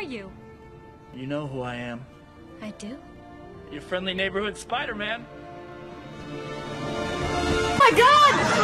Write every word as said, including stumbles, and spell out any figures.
you? You know who I am. I do? Your friendly neighborhood Spider-Man. Oh my God!